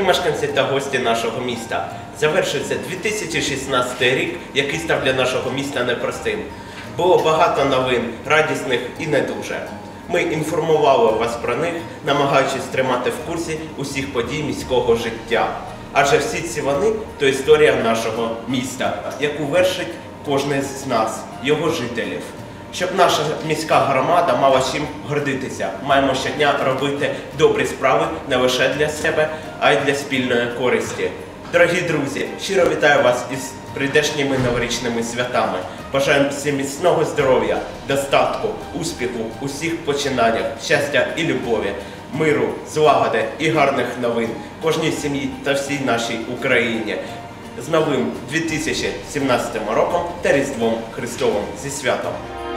мешканці та гості нашого міста. Завершився 2016 рік, який став для нашого міста непростим. Було багато новин, радісних і не дуже. Ми інформували вас про них, намагаючись тримати в курсі усіх подій міського життя. Адже всі ці вони – то історія нашого міста, яку вершить кожен з нас, його жителів. Щоб наша міська громада мала чим гордитися, маємо щодня робити добрі справи не лише для себе, а й для спільної користі. Дорогі друзі, щиро вітаю вас із прийдешніми новорічними святами. Бажаємо всім міцного здоров'я, достатку, успіху у всіх починаннях, щастя і любові, миру, злагоди і гарних новин кожній сім'ї та всій нашій Україні. З новим 2017 роком та Різдвом Христовим зі святом!